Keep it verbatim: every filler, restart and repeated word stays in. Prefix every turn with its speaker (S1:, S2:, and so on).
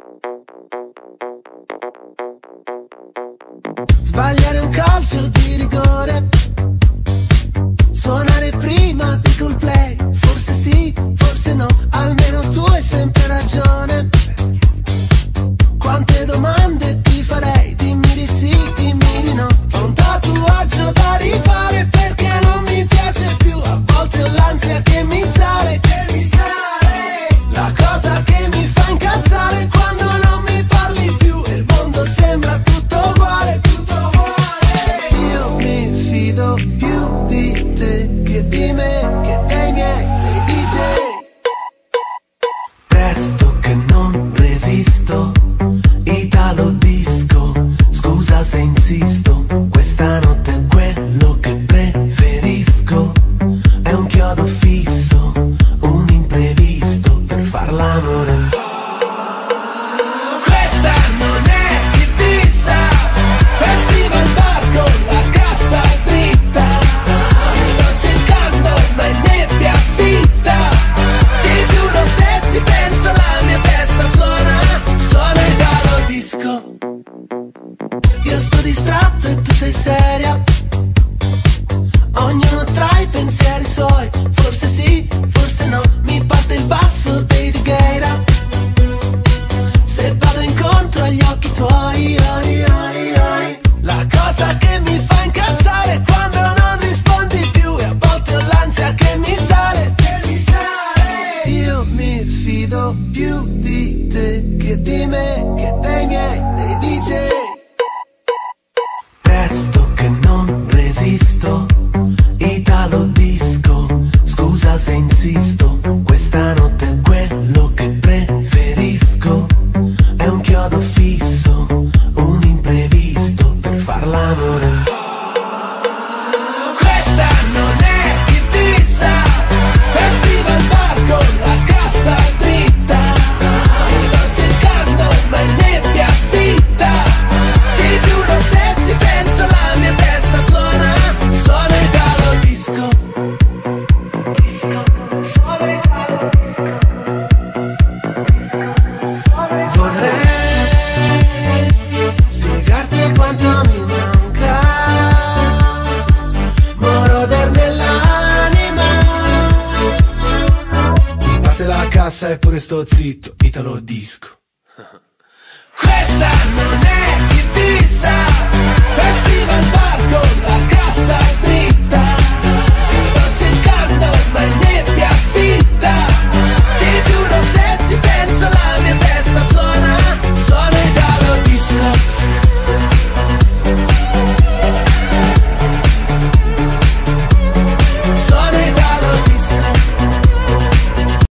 S1: Sbagliare un calcio di rigore, suonare prima di Coldplay, forse sì, forse no, almeno tu hai sempre ragione. Quante domande ti farei, dimmi di sì, dimmi di no. Ho un tatuaggio da rifare perché non mi piace più, a volte ho l'ansia che mi sale, che mi sale. La cosa che mi fa incazzare quando non mi parli più e il mondo sembra tutto uguale, tutto uguale. Io mi fido più di te che di me, che dei miei, dei D J. Presto che non resisto, Italo disco, scusa se insisto, questa notte è quello che preferisco, è un chiodo fisso, un imprevisto per far l'amore. Questa non è Ibiza, festival bar con la cassa dritta, ti sto cercando ma è nebbia fitta, ti giuro se ti penso la mia testa suona, suona Italo disco. Io sto distratto e tu sei seria, ognuno tra i pensieri suoi, forse sì, forse no, mi parte il basso dei Righeira, se vado incontro agli occhi tuoi, oi, oi, oi. La cosa che mi fa incazzare è quando non rispondi più e a volte ho l'ansia che mi sale, che mi sale. Io mi fido più di te che di me, che dei miei, dei D J. Presto che non resisto, Italo disco, scusa se insisto, questa notte è quello che preferisco, è un chiodo fisso, un imprevisto per far l'amore. Questa non è Ibiza, festival bar con la cassa dritta, ti sto cercando ma è nebbia fitta, ti giuro se ti penso la mia testa suona, suona Italo disco. Vorrei spiegarti quanto mi manca, moroder nell'anima. Mi parte la cassa e pure sto zitto, Italo disco. Questa non è Ibiza, festival bar con la cassa